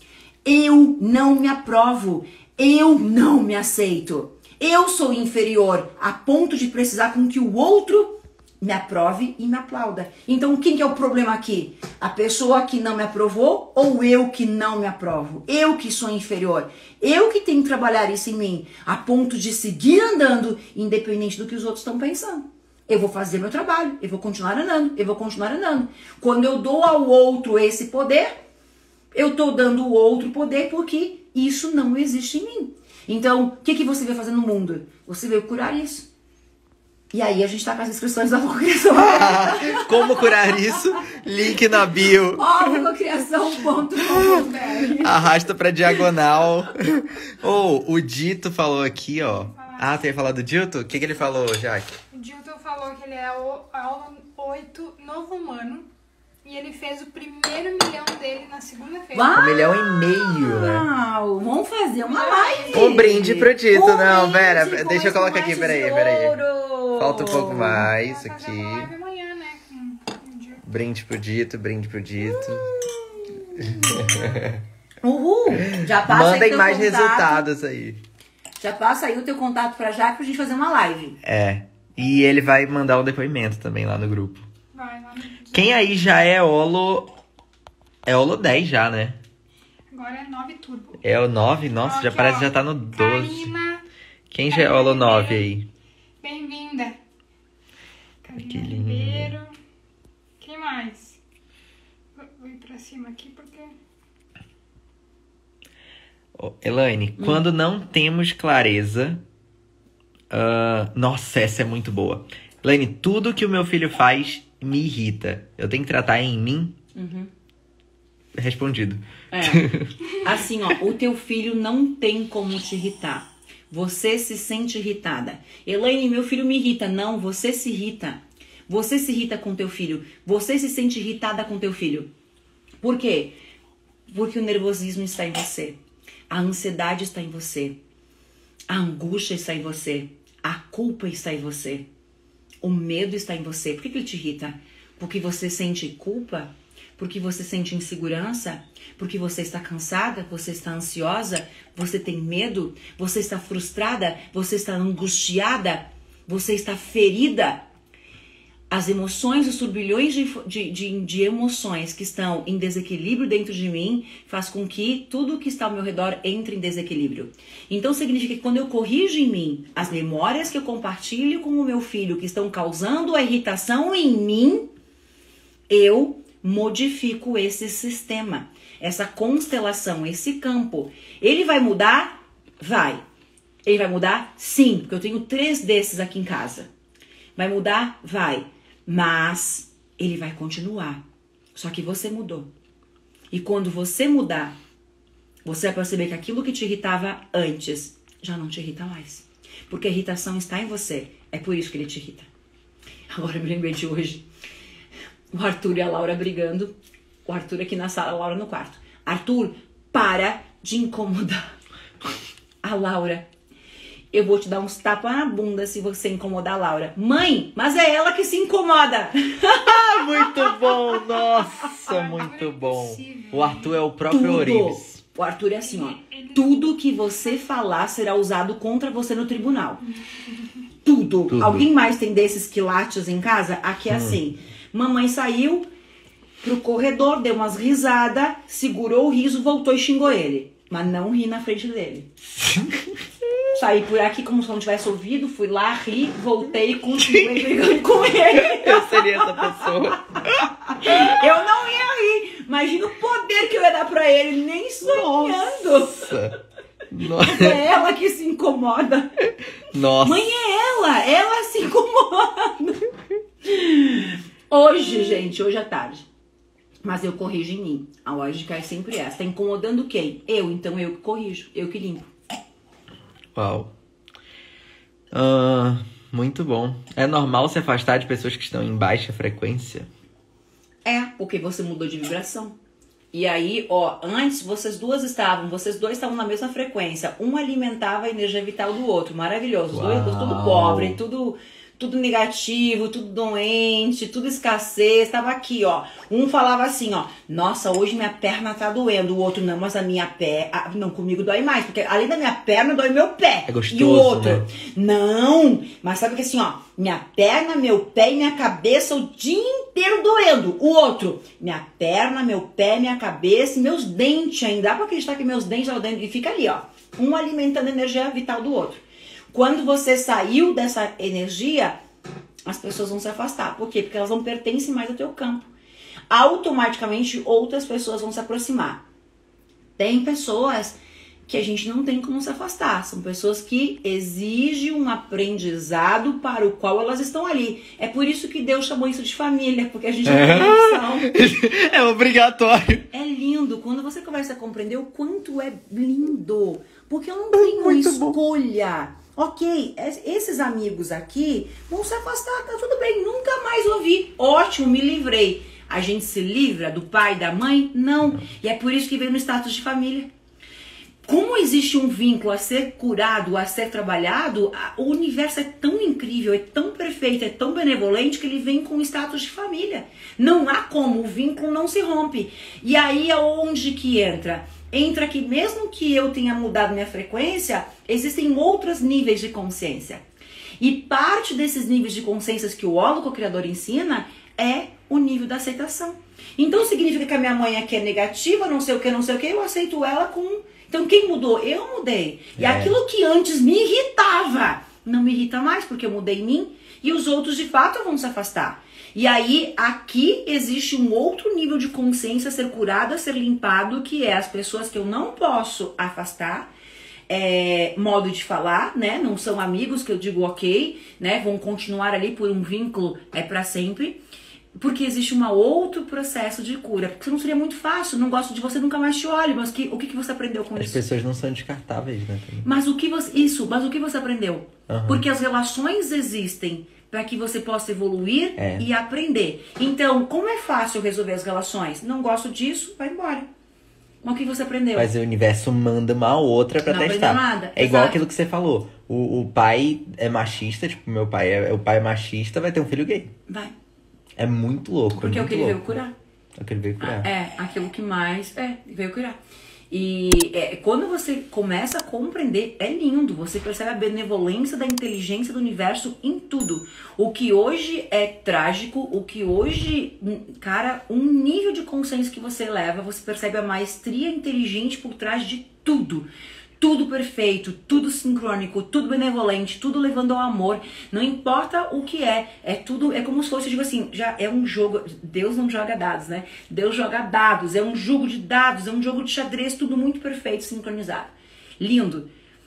eu não me aprovo, eu não me aceito. Eu sou inferior a ponto de precisar com que o outro me aprove e me aplauda. Então, quem que é o problema aqui? A pessoa que não me aprovou ou eu que não me aprovo? Eu que sou inferior. Eu que tenho que trabalhar isso em mim, a ponto de seguir andando, independente do que os outros estão pensando. Eu vou fazer meu trabalho, eu vou continuar andando, eu vou continuar andando. Quando eu dou ao outro esse poder, eu estou dando o outro poder porque isso não existe em mim. Então, o que, que você veio fazer no mundo? Você veio curar isso. E aí a gente tá com as inscrições da Cocriação. Como curar isso? Link na bio. Cocriação ponto com ponto b r. Arrasta pra diagonal. Ou oh, o Dito falou aqui, ó. Ah, tu ia falar do Dilton? O que, que ele falou, Jaque? O Dilton falou que ele é o aula oito novo humano. E ele fez o primeiro milhão dele na segunda-feira. Um milhão e meio, né? Uau! Vamos fazer uma live! Um brinde pro Dito, Um não, brinde pera, com deixa eu colocar aqui, espumantes peraí, de peraí. ouro. Falta um pouco mais Vai fazer aqui. uma live amanhã, né? Com o Dilton. Brinde pro Dito, brinde pro Dito. Uhul! Já passa aí Mandem teu mais contato. resultados aí. Já passa aí o teu contato pra Jaque pra gente fazer uma live. É. E ele vai mandar um depoimento também lá no grupo. Vai lá no... Quem aí já é Olo... É Olo dez já, né? Agora é nove Turbo. É o nove? Nossa, Aqui, já parece ó, que já tá no doze. Karina, Quem já é Olo nove aí? bem-vinda. Karina Que lindo. Ribeiro. Quem mais? Vou vou ir pra cima aqui porque... Ô, Elaine, Hum. quando não temos clareza... ah, nossa, essa é muito boa. Elaine, tudo que o meu filho faz me irrita. Eu tenho que tratar em mim? Uhum. Respondido. É. Assim, ó, o teu filho não tem como te irritar. Você se sente irritada. Elaine, meu filho me irrita. Não, você se irrita. Você se irrita com teu filho. Você se sente irritada com teu filho. Por quê? Porque o nervosismo está em você. A ansiedade está em você. A angústia está em você. A culpa está em você. O medo está em você. Por que que ele te irrita? Porque você sente culpa? Porque você sente insegurança? Porque você está cansada? Você está ansiosa? Você tem medo? Você está frustrada? Você está angustiada? Você está ferida? As emoções, os turbilhões de, de, de, de emoções que estão em desequilíbrio dentro de mim faz com que tudo que está ao meu redor entre em desequilíbrio. Então significa que quando eu corrijo em mim as memórias que eu compartilho com o meu filho que estão causando a irritação em mim, eu modifico esse sistema, essa constelação, esse campo. Ele vai mudar? Vai. Ele vai mudar? Sim, porque eu tenho três desses aqui em casa. Vai mudar? Vai. Mas ele vai continuar. Só que você mudou. E quando você mudar, você vai perceber que aquilo que te irritava antes já não te irrita mais. Porque a irritação está em você. É por isso que ele te irrita. Agora eu me lembrei de hoje. O Arthur e a Laura brigando. O Arthur aqui na sala, a Laura no quarto. Arthur, para de incomodar a Laura. Eu vou te dar uns tapas na bunda se você incomodar a Laura. Mãe, mas é ela que se incomoda. Muito bom, nossa, muito bom. O Arthur é o próprio Orives. O Arthur é assim, ó. Tudo que você falar será usado contra você no tribunal. Tudo. Tudo. Alguém mais tem desses quilates em casa? Aqui é assim. Mamãe saiu pro corredor, deu umas risadas, segurou o riso, voltou e xingou ele. Mas não ri na frente dele. Saí por aqui como se eu não tivesse ouvido, fui lá, ri, voltei e continuei brigando com ele. Eu seria essa pessoa. Eu não ia rir. Imagina o poder que eu ia dar pra ele, nem sonhando. Nossa. Nossa. É ela que se incomoda. Nossa. Mãe, é ela, ela se incomoda. Hoje, gente, hoje à tarde. Mas eu corrijo em mim. A lógica é sempre essa. Tá incomodando quem? Eu, então eu que corrijo, eu que limpo. Uau. Ah, muito bom. É normal se afastar de pessoas que estão em baixa frequência? É, porque você mudou de vibração. E aí, ó, antes vocês duas estavam, vocês dois estavam na mesma frequência. Um alimentava a energia vital do outro. Maravilhoso. Os dois, tudo pobre, tudo, tudo negativo, tudo doente, tudo escassez. Tava aqui, ó. Um falava assim, ó. Nossa, hoje minha perna tá doendo. O outro, não, mas a minha perna... Não, comigo dói mais. Porque além da minha perna, dói meu pé. É gostoso, e o outro, né? não. Mas sabe que assim, ó. Minha perna, meu pé e minha cabeça o dia inteiro doendo. O outro, minha perna, meu pé, minha cabeça e meus dentes ainda. Dá pra acreditar que meus dentes estão dentro. E fica ali, ó. Um alimentando a energia vital do outro. Quando você saiu dessa energia, as pessoas vão se afastar. Por quê? Porque elas não pertencem mais ao teu campo. Automaticamente, outras pessoas vão se aproximar. Tem pessoas que a gente não tem como se afastar. São pessoas que exigem um aprendizado para o qual elas estão ali. É por isso que Deus chamou isso de família, porque a gente não tem opção. É obrigatório. É lindo. Quando você começa a compreender o quanto é lindo. Porque eu não tenho Muito escolha. Bom. Ok, esses amigos aqui vão se afastar, tá tudo bem, nunca mais ouvi. Ótimo, me livrei. A gente se livra do pai e da mãe? Não. E é por isso que veio no status de família. Como existe um vínculo a ser curado, a ser trabalhado, o universo é tão incrível, é tão perfeito, é tão benevolente que ele vem com o status de família. Não há como, o vínculo não se rompe. E aí é onde que entra? Entra que mesmo que eu tenha mudado minha frequência, existem outros níveis de consciência. E parte desses níveis de consciência que o holo co-criador ensina é o nível da aceitação. Então significa que a minha mãe aqui é negativa, não sei o que, não sei o que, eu aceito ela com... Então quem mudou? Eu mudei. E é. Aquilo que antes me irritava, não me irrita mais porque eu mudei em mim. E os outros de fato vão se afastar. E aí aqui existe um outro nível de consciência a ser curado, a ser limpado, que é as pessoas que eu não posso afastar. É, modo de falar, né? Não são amigos que eu digo ok, né? Vão continuar ali por um vínculo é para sempre. Porque existe um outro processo de cura. Porque não seria muito fácil, não gosto de você, nunca mais te olho. Mas que, o que, que você aprendeu com As isso? As pessoas não são descartáveis, né? Mas o que você, isso, mas o que você aprendeu? Uhum. Porque as relações existem para que você possa evoluir é. e aprender. Então, como é fácil resolver as relações? Não gosto disso, vai embora. Mas o que você aprendeu? Mas o universo manda uma outra pra não testar. Nada. É igual Exato. aquilo que você falou. O, o pai é machista, tipo, meu pai é o pai machista, vai ter um filho gay. Vai. É muito louco. Porque é, é o que ele louco. veio curar. É o que ele veio curar. É, aquilo que mais é, veio curar. E é, quando você começa a compreender, é lindo. Você percebe a benevolência da inteligência do universo em tudo. O que hoje é trágico, o que hoje, cara, um nível de consciência que você leva, você percebe a maestria inteligente por trás de tudo. Tudo perfeito, tudo sincrônico, tudo benevolente, tudo levando ao amor. Não importa o que é, é tudo, é como se fosse, eu digo assim, já é um jogo, Deus não joga dados, né? Deus joga dados, é um jogo de dados, é um jogo de xadrez, tudo muito perfeito, sincronizado. Lindo.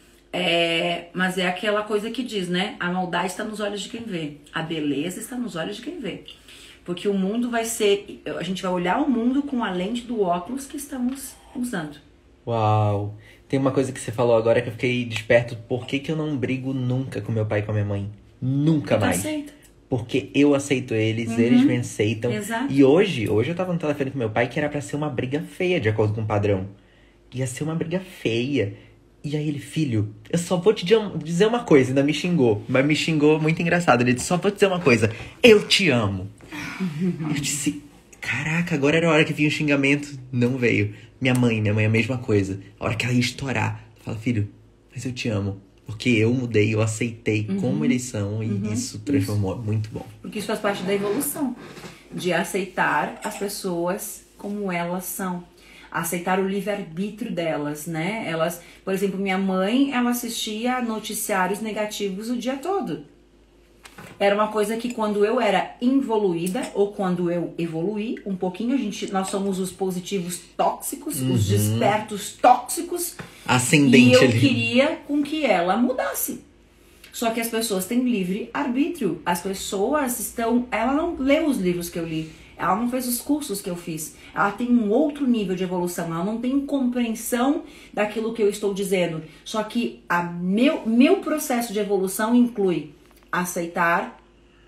É, mas é aquela coisa que diz, né? A maldade está nos olhos de quem vê, a beleza está nos olhos de quem vê. Porque o mundo vai ser, a gente vai olhar o mundo com a lente do óculos que estamos usando. Uau! Tem uma coisa que você falou agora que eu fiquei desperto. Por que que eu não brigo nunca com meu pai e com a minha mãe? Nunca mais. Aceita. Porque eu aceito eles, Uhum. eles me aceitam. Exato. E hoje, hoje eu tava no telefone com meu pai que era pra ser uma briga feia, de acordo com o padrão. Ia ser uma briga feia. E aí ele, filho, eu só vou te dizer uma coisa. Ainda me xingou, mas me xingou muito engraçado. Ele disse, só vou te dizer uma coisa. Eu te amo. Eu disse, caraca, agora era a hora que vinha o xingamento. Não veio. Minha mãe, minha mãe é a mesma coisa. A hora que ela ia estourar, fala, filho, mas eu te amo. Porque eu mudei, eu aceitei uhum. como eles são. E uhum. isso transformou, isso. muito bom. Porque isso faz parte da evolução. De aceitar as pessoas como elas são. Aceitar o livre-arbítrio delas, né? Elas, por exemplo, minha mãe, ela assistia noticiários negativos o dia todo. Era uma coisa que quando eu era involuída, ou quando eu evoluí um pouquinho, a gente, nós somos os positivos tóxicos, uhum. os despertos tóxicos. Ascendente. E eu ali. queria com que ela mudasse. Só que as pessoas têm livre arbítrio. As pessoas estão... Ela não leu os livros que eu li. Ela não fez os cursos que eu fiz. Ela tem um outro nível de evolução. Ela não tem compreensão daquilo que eu estou dizendo. Só que a meu, meu processo de evolução inclui aceitar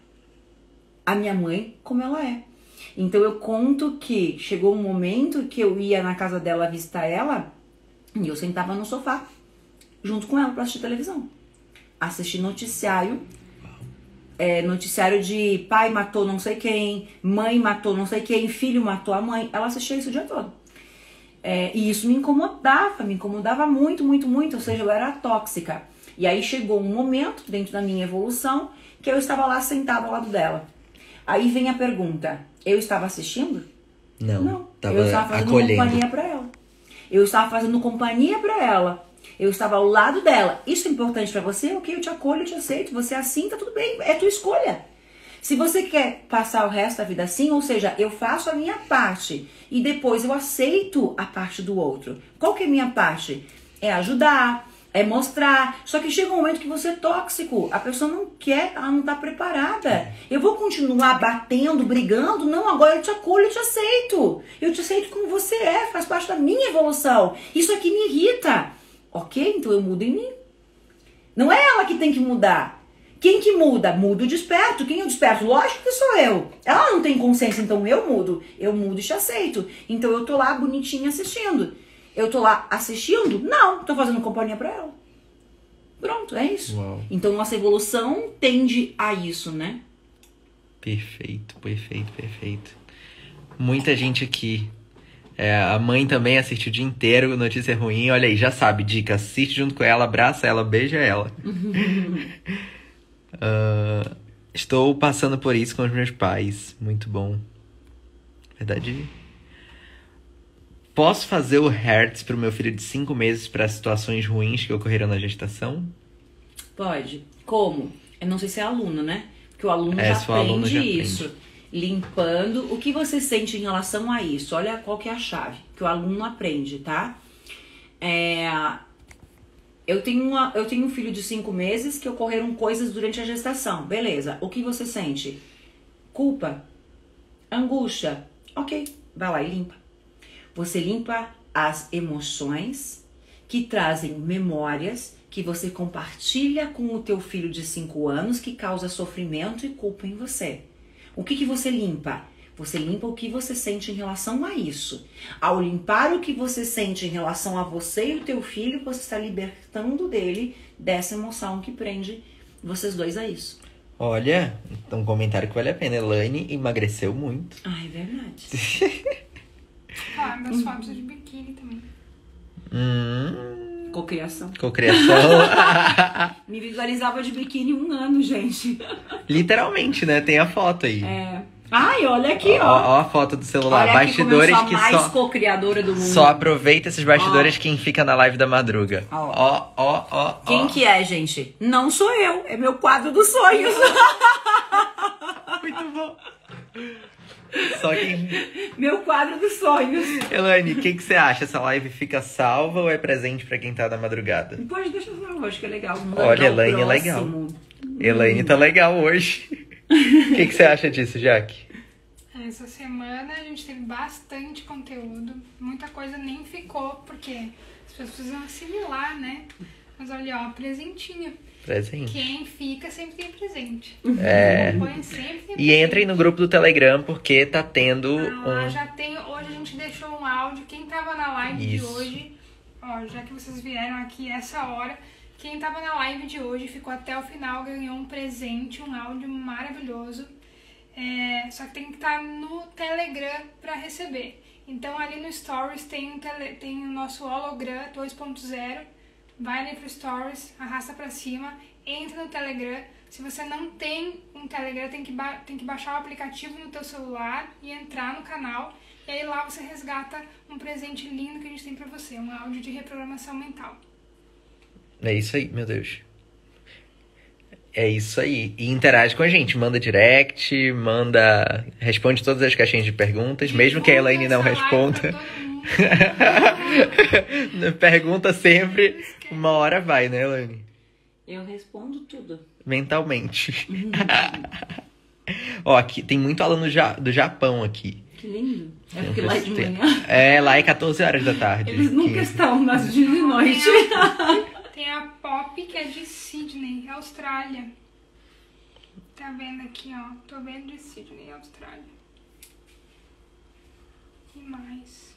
a minha mãe como ela é. Então eu conto que chegou um momento que eu ia na casa dela visitar ela e eu sentava no sofá junto com ela para assistir televisão. Assistir noticiário, é, noticiário de pai matou não sei quem, mãe matou não sei quem, filho matou a mãe. Ela assistia isso o dia todo. É, e isso me incomodava, me incomodava muito, muito, muito. Ou seja, eu era tóxica. E aí chegou um momento, dentro da minha evolução, que eu estava lá sentada ao lado dela. Aí vem a pergunta, eu estava assistindo? Não, Não. Tava eu estava fazendo acolhendo. companhia para ela. Eu estava fazendo companhia para ela. Eu estava ao lado dela. Isso é importante para você? Ok, eu te acolho, eu te aceito. Você é assim, tá tudo bem, é tua escolha. Se você quer passar o resto da vida assim, ou seja, eu faço a minha parte e depois eu aceito a parte do outro. Qual que é a minha parte? é ajudar, é mostrar. Só que chega um momento que você é tóxico. A pessoa não quer, ela não tá preparada. Eu vou continuar batendo, brigando? Não, agora eu te acolho, eu te aceito. Eu te aceito como você é, faz parte da minha evolução. Isso aqui me irrita. Ok? Então eu mudo em mim. Não é ela que tem que mudar. Quem que muda? Muda o desperto. Quem é o desperto? Lógico que sou eu. Ela não tem consciência, então eu mudo. Eu mudo e te aceito. Então eu tô lá bonitinha assistindo. Eu tô lá assistindo? Não, tô fazendo companhia pra ela. Pronto, é isso. Uau. Então nossa evolução tende a isso, né? Perfeito, perfeito, perfeito. Muita gente aqui. É, a mãe também assiste o dia inteiro, notícia ruim. Olha aí, já sabe, dica, assiste junto com ela, abraça ela, beija ela. uh, estou passando por isso com os meus pais. Muito bom. Verdade. Posso fazer o Hertz pro meu filho de cinco meses para situações ruins que ocorreram na gestação? Pode. Como? Eu não sei se é aluno, né? Porque o aluno É, já se o aluno aprende já aprende. isso. Limpando. O que você sente em relação a isso? Olha qual que é a chave que o aluno aprende, tá? É... Eu tenho, uma, eu tenho um filho de cinco meses que ocorreram coisas durante a gestação. Beleza. O que você sente? Culpa? Angústia? Ok. Vai lá e limpa. Você limpa as emoções que trazem memórias que você compartilha com o teu filho de cinco anos que causa sofrimento e culpa em você. O que que você limpa? Você limpa o que você sente em relação a isso. Ao limpar o que você sente em relação a você e o teu filho, você está libertando dele dessa emoção que prende vocês dois a isso. Olha, um comentário que vale a pena. Elaine emagreceu muito. Ah, é verdade. Ah, meus fotos de biquíni também. Hum, Cocriação. cocriação. Me visualizava de biquíni um ano, gente. Literalmente, né? Tem a foto aí. É. Ai, olha aqui, Ó, ó. ó a foto do celular. Olha aqui como eu Bastidores sou a que mais só, co-criadora do mundo. só aproveita esses bastidores Ó. quem fica na live da madruga. Ó. Ó, ó, ó. Quem ó. que é, gente? Não sou eu, é meu quadro dos sonhos. Muito bom. Só quem... Meu quadro dos sonhos. Elaine, o que, que você acha? Essa live fica salva ou é presente pra quem tá na madrugada? Pode deixar eu acho que é legal. Vamos Olha, dar o Elaine é próximo. Elaine tá legal hoje. O que, que você acha disso, Jaque? Essa semana a gente teve bastante conteúdo. Muita coisa nem ficou, porque as pessoas precisam assimilar, né? Mas olha, ó, presentinho. Presente. Quem fica sempre tem presente. É. Acompanha sempre tem E entrem no grupo do Telegram, porque tá tendo Ah, lá um... já tem. Hoje a gente deixou um áudio. Quem tava na live Isso. de hoje, ó, já que vocês vieram aqui essa hora, quem tava na live de hoje ficou até o final, ganhou um presente, um áudio maravilhoso. É, só que tem que estar no Telegram para receber. Então ali no Stories tem, um tele, tem o nosso hologram dois ponto zero. Vai ali pro Stories, arrasta pra cima, entra no Telegram. Se você não tem um Telegram, tem que, ba- tem que baixar o aplicativo no teu celular e entrar no canal. E aí lá você resgata um presente lindo que a gente tem pra você, um áudio de reprogramação mental. É isso aí, meu Deus. É isso aí. E interage com a gente. Manda direct, manda... Responde todas as caixinhas de perguntas, mesmo que a Elaine não Divulga essa responda. live pra todo mundo. Pergunta sempre. Uma hora vai, né, Elaine? Eu respondo tudo. Mentalmente. Ó, aqui tem muito aluno ja- do Japão aqui. Que lindo. É Tem porque um lá é de tem- manhã. É, lá é quatorze horas da tarde. Eles nunca quinze. estão nas de noite. Tem a Pop, que é de Sydney, Austrália. Tá vendo aqui, ó. Tô vendo de Sydney, Austrália. E mais?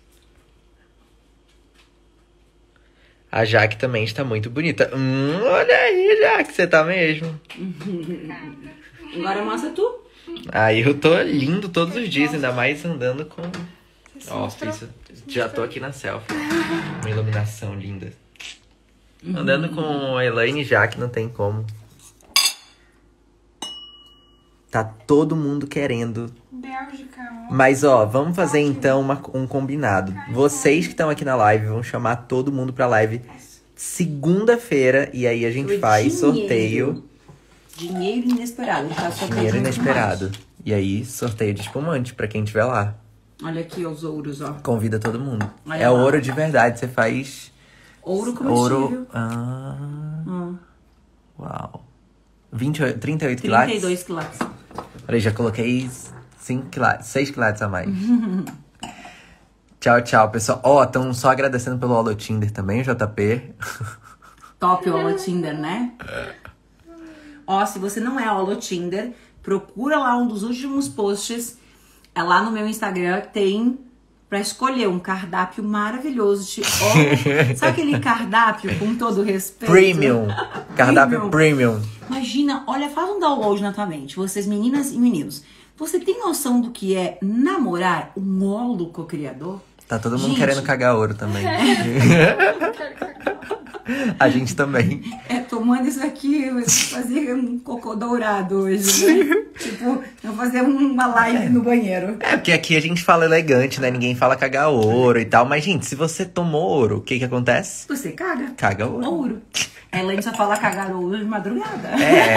A Jaque também está muito bonita. Hum, olha aí, Jaque, você tá mesmo. Cada. Agora mostra tu. Aí eu tô lindo todos os dias, ainda mais andando com... Você se Ó, mostrou? fiz- já tô aqui na selfie. Uma iluminação linda. Andando com a Elaine e Jaque, não tem como. Tá todo mundo querendo. Bélgica, ó. Mas, ó, vamos fazer então uma- um combinado. Vocês que estão aqui na live vão chamar todo mundo pra live segunda-feira. E aí a gente Foi faz dinheiro. sorteio. Dinheiro inesperado. Tá só Dinheiro pedindo inesperado. E aí, sorteio de espumante pra quem estiver lá. mais. Olha aqui os ouros, ó. Convida todo mundo. Olha é lá. ouro de verdade. Você faz Ouro comestível. Ouro. Ah. Hum. Uau. vinte e oito, trinta e oito quilates? trinta e dois quilates. Peraí, já coloquei cinco quilates, seis quilates a mais. Tchau, tchau, pessoal. Ó, oh, estão só agradecendo pelo Holo Tinder também, J P. Top o Holo Tinder, né? Ó, se você não é Holo Tinder, procura lá um dos últimos posts. É lá no meu Instagram, tem pra escolher um cardápio maravilhoso de Holo. Sabe aquele cardápio, com todo respeito? Premium. Cardápio premium. Imagina, olha, faz um download na tua mente, vocês meninas e meninos. Você tem noção do que é namorar um holo co-criador? Tá todo mundo Gente. querendo cagar ouro também. A gente também. É, tomando isso aqui, eu vou fazer um cocô dourado hoje, né? Tipo, eu vou fazer uma live no banheiro. É, porque aqui a gente fala elegante, né? Ninguém fala cagar ouro e tal. Mas, gente, se você tomou ouro, o que que acontece? Você caga? Caga ouro. Ouro. Ela só fala cagar ouro de madrugada. É.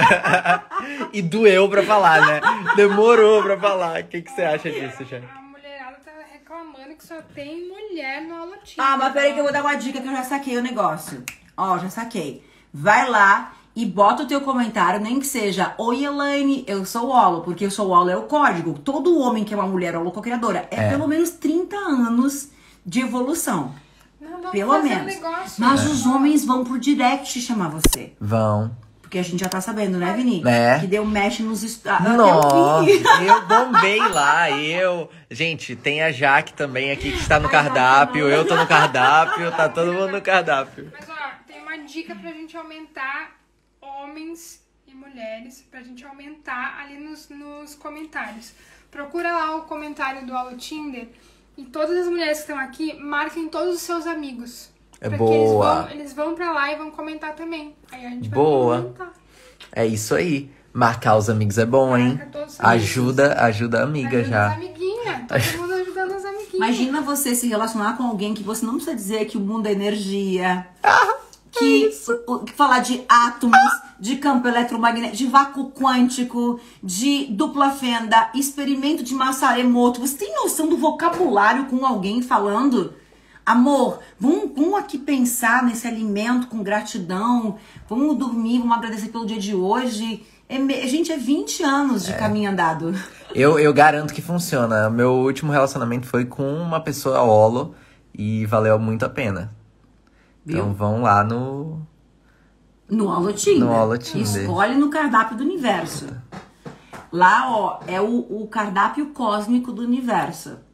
E doeu pra falar, né? Demorou pra falar. O que que você acha disso, Jack? A mulherada tá reclamando que só tem mulher no Holo Tinder. Ah, mas peraí que eu vou dar uma dica que eu já saquei o negócio. Ó, já saquei. Vai lá e bota o teu comentário, nem que seja: oi, Elaine, eu sou holo, porque eu sou holo é o código. Todo homem que é uma mulher holo co-criadora é, É. pelo menos trinta anos de evolução. Não, vamos Pelo fazer menos. um negócio. Mas os homens vão por direct chamar você. Vão. Porque a gente já tá sabendo, né, Vini? É. Que deu match nos... est- Ah, Nossa, eu vi. eu bombei lá, eu... Gente, tem a Jaque também aqui que está no Ai, cardápio, Jaque, não. eu tô no cardápio, tá todo mundo no cardápio. Mas ó, tem uma dica pra gente aumentar homens e mulheres, pra gente aumentar ali nos, nos comentários. Procura lá o comentário do Holo Tinder e todas as mulheres que estão aqui, marquem todos os seus amigos. É Pra que eles boa. vão, eles vão pra lá e vão comentar também. Aí a gente vai Boa. comentar. É isso aí. Marcar os amigos é bom, hein? Marca todos os Ajuda, ajuda a amiga Ajuda já. as amiguinhas. Todo mundo ajudando as amiguinhas. Imagina você se relacionar com alguém que você não precisa dizer que o mundo é energia. Ah, que, o- que falar de átomos, de campo eletromagnético, de vácuo quântico, de dupla fenda, experimento de Massaremoto. Você tem noção do vocabulário com alguém falando? Amor, vamos, vamos aqui pensar nesse alimento com gratidão. Vamos dormir, vamos agradecer pelo dia de hoje. É, me- gente, é vinte anos de caminho andado. Eu, eu garanto que funciona. Meu último relacionamento foi com uma pessoa holo e valeu muito a pena. Então Viu? vão lá no... No Holo Tinder. No Holo Tinder. Escolhe no cardápio do universo. Lá, ó, é o, o cardápio cósmico do universo.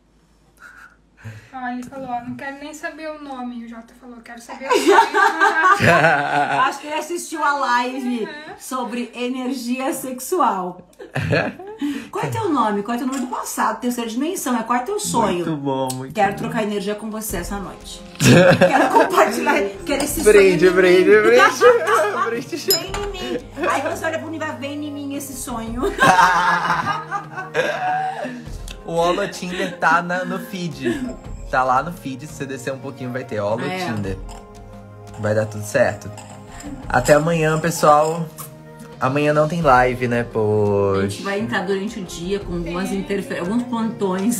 Ó, ele falou, ó, não quero nem saber o nome. O Jota falou, quero saber o nome. Acho que ele assistiu a live sobre energia sexual. Qual é teu nome? Qual é teu nome do passado? Terceira dimensão. É qual é teu sonho? Muito bom, muito Quero trocar energia com você essa noite. Quero compartilhar. Quero esse Brinde, sonho. em brinde, mim. brinde. Brinde. Vem em mim. Aí você olha pro universo, vem em mim esse sonho. O Holo Tinder tá na- no feed. Tá lá no feed, se você descer um pouquinho vai ter Holo É. Tinder. Vai dar tudo certo. Até amanhã, pessoal. Amanhã não tem live, né, A pois. gente vai entrar durante o dia com algumas interferências, alguns plantões.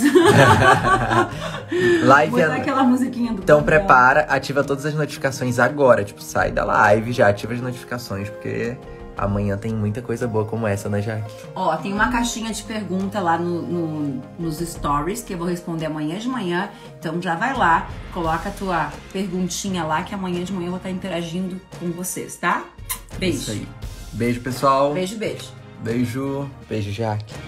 Live Botar é... aquela musiquinha do Então plantão. prepara, ativa todas as notificações agora. Tipo, sai da live, já ativa as notificações, porque amanhã tem muita coisa boa como essa, né, Jaque? Ó, tem uma caixinha de pergunta lá no, no- nos stories que eu vou responder amanhã de manhã. Então já vai lá, coloca a tua perguntinha lá que amanhã de manhã eu vou estar interagindo com vocês, tá? Beijo. Isso aí. Beijo, pessoal. Beijo, beijo. Beijo. Beijo, Jaque.